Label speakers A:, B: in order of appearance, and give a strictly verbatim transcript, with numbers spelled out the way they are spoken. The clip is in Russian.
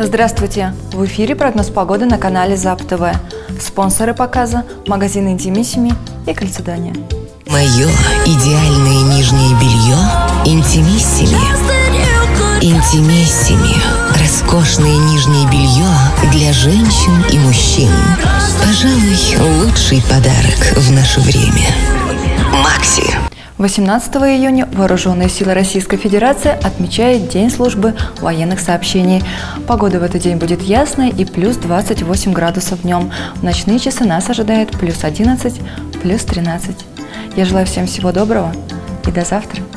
A: Здравствуйте! В эфире прогноз погоды на канале ЗАП ТВ. Спонсоры показа – магазин Интимиссими и Кальцедония.
B: Мое идеальное нижнее белье Интимиссими. Интимиссими. Роскошное нижнее белье для женщин и мужчин. Пожалуй, лучший подарок в наше время. Макси.
A: восемнадцатого июня Вооруженные силы Российской Федерации отмечают День службы военных сообщений. Погода в этот день будет ясной и плюс двадцать восемь градусов днем. В ночные часы нас ожидает плюс одиннадцать, плюс тринадцать. Я желаю всем всего доброго и до завтра.